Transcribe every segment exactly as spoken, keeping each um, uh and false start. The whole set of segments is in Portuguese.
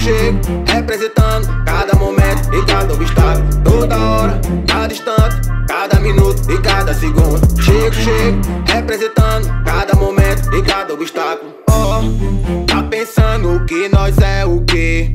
chego, representando cada momento e cada obstáculo. Toda hora, cada instante, cada minuto e cada segundo. Chego, chego, representando cada momento e cada obstáculo. Oh, tá pensando que nós é o quê?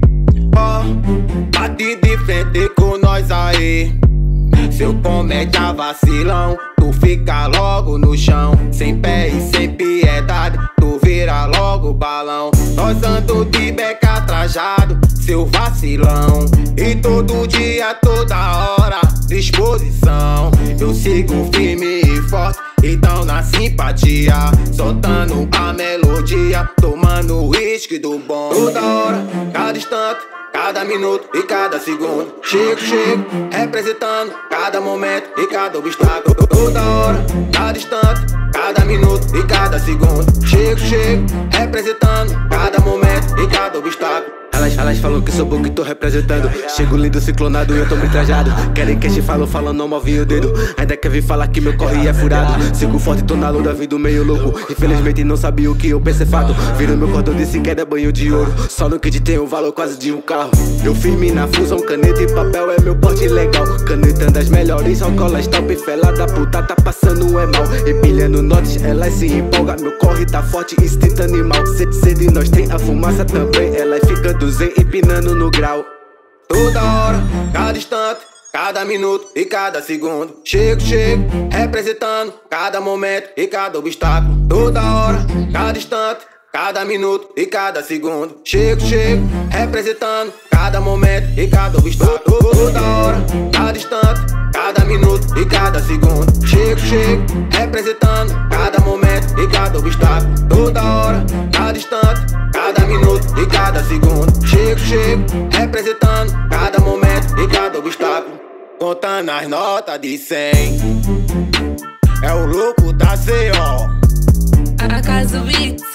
Oh, bate de frente com nós aí. Seu comédia vacilão, tu fica logo no chão. Sem pé e sem piedade, tu vira logo balão. Nós ando de beca trajado, seu vacilão. E todo dia, toda hora, disposição. Eu sigo firme e forte, então na simpatia, soltando a melodia, tomando uísque do bom. Toda hora, cada instante, cada minuto e cada segundo. Chego, chego, representando cada momento e cada obstáculo. Toda hora, cada instante, cada minuto e cada segundo. Chego, chego, representando cada momento e cada obstáculo. Elas, elas falam que sou bom que tô representando. Chego lindo, ciclonado e eu tô me trajado. Querem que te falo, falando não movinho o dedo. Ainda quer vir falar que meu corre é furado. Sigo forte, tô na luta, vindo meio louco. Infelizmente não sabia o que eu pensei fato. Viro meu cordão de queda, banho de ouro. Só no kit tem o valor quase de um carro. Eu firme na fusão, caneta e papel é meu porte legal. Caneta das melhores, só cola stop. Fela da puta tá passando é mal. Empilhando notes, elas se empolga. Meu corre tá forte, instinto animal. Sede nós tem a fumaça também. Elas ficam zen empinando no grau. Toda hora, cada instante, cada minuto e cada segundo. Chego, chego, representando cada momento e cada obstáculo. Toda hora, cada instante, cada minuto e cada segundo. Chego, chego, representando cada momento e cada obstáculo. Toda hora, cada instante, cada minuto e cada segundo. Chego, chego, representando cada momento e cada obstáculo. Toda hora, cada instante, cada minuto e cada segundo. Chego, chego, representando cada momento e cada obstáculo. Contando as notas de cem. É o louco da C O. Acaso Beats.